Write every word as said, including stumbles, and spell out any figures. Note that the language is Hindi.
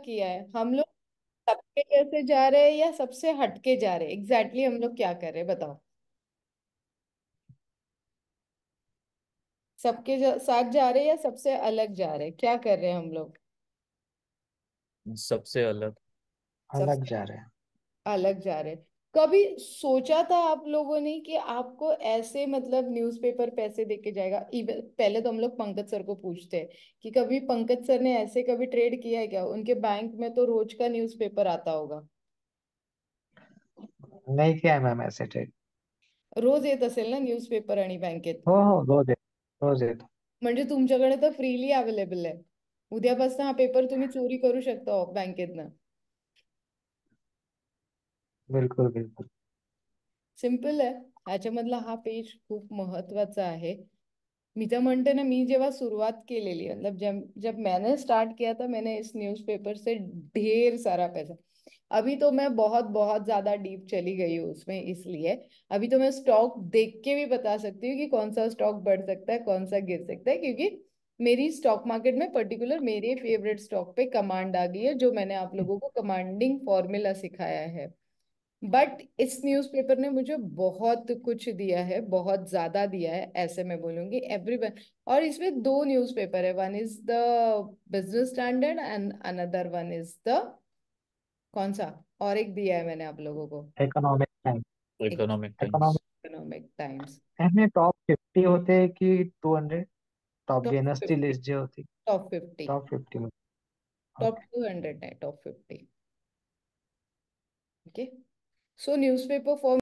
किया है हम लोग? सबके जैसे जा रहे हैं या सबसे हटके जा रहे हैं? एग्जैक्टली exactly हम लोग क्या कर रहे हैं बताओ। सबके जा, साथ जा रहे हैं या सबसे अलग जा रहे हैं? क्या कर रहे हैं हम लोग? सबसे अलग। सबसे अलग जा रहे हैं। अलग जा रहे हैं। कभी सोचा था आप लोगों ने कि आपको ऐसे मतलब न्यूज़पेपर पैसे देके जाएगा? इवन पहले तो हम लोग पंकज सर को पूछते हैं कि कभी पंकज सर ने ऐसे कभी ट्रेड किया है क्या? उनके बैंक में तो रोज का न्यूज़पेपर आता होगा। नहीं किया है मैम ऐसे ट्रेड। रोज येत असेल ना न्यूजपेपर आणि बँकेत? हो हो, रोज येतो रोज येतो. म्हणजे तुमच्याकडे तर फ्रीली अवेलेबल आहे. उद्यापासून हा पेपर तुम्ही चोरी करू शकता बँकेतनं. बिलकुल बिलकुल. सिम्पल आहे. ह्याच्यामधला हा पेज खूप महत्वाचा आहे. मी तर म्हणते ना, मी जेव्हा सुरुवात केलेली मतलब जब जब मैंने स्टार्ट किया था मैंने इस न्यूज़पेपर से ढेर सारा पैसा। अभी तो मैं बहुत बहुत ज्यादा डीप चली गई हूँ उसमें, इसलिए अभी तो मैं स्टॉक देख के भी बता सकती हूँ कि कौन सा स्टॉक बढ़ सकता है कौन सा गिर सकता है, क्योंकि मेरी स्टॉक मार्केट में पर्टिकुलर मेरे फेवरेट स्टॉक पे कमांड आ गई है, जो मैंने आप लोगों को कमांडिंग फॉर्मूला सिखाया है। बट इस न्यूज़पेपर ने मुझे बहुत कुछ दिया है, बहुत ज्यादा दिया है, ऐसे मैं बोलूंगी एवरीवन। और इसमें दो न्यूज़पेपर है, one is the Business Standard and another one is the कौन सा, और एक दिया है मैंने आप लोगों को, Economic Time. Economic Times. Economic Times. यानी टॉप फिफ्टी होते की टू हंड्रेड? टॉप टॉप गेनर्सची फिफ्टी। लिस्ट जी होती. Top fifty. टॉप फिफ्टी मध्ये. Top okay. टू हंड्रेड है, top fifty. Okay. So newspaper for